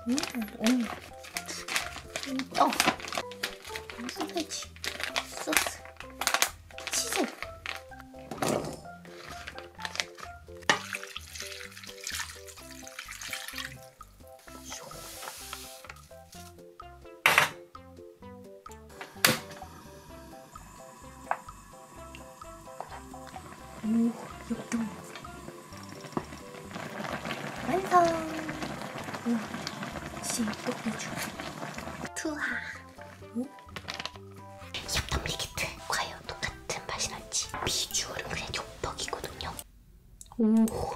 소세지, 소스, 치즈. 오, 육등 완성. 우와, 씨, 또 해줘. 투하. 응? 협동 밀키트 과연 똑같은 맛이 날지. 비주얼은 그냥 엽떡이거든요. 오.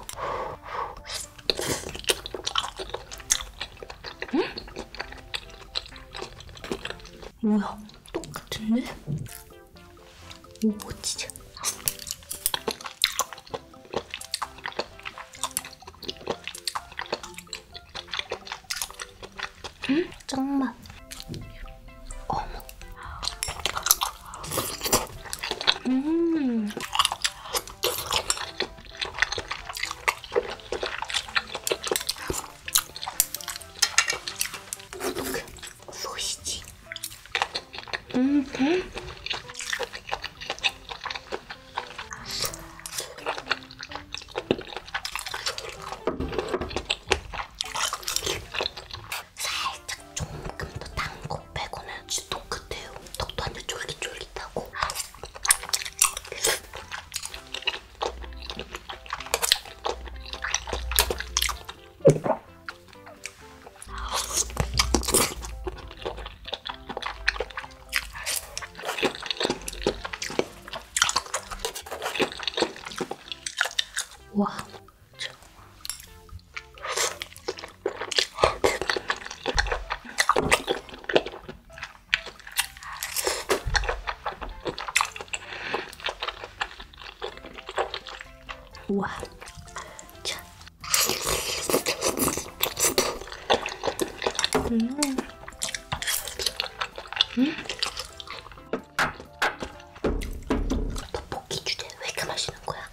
응? 뭐야? 똑같은데? 오, 진짜. 짱맛. 어머. 어떡해. 소시지. 살짝 조금 더 단 거 빼고는 진짜 똑같아요. 떡도 완전 쫄깃쫄깃하고. 와. 우와. 자. 떡볶이 주제 왜 이렇게 맛있는 거야?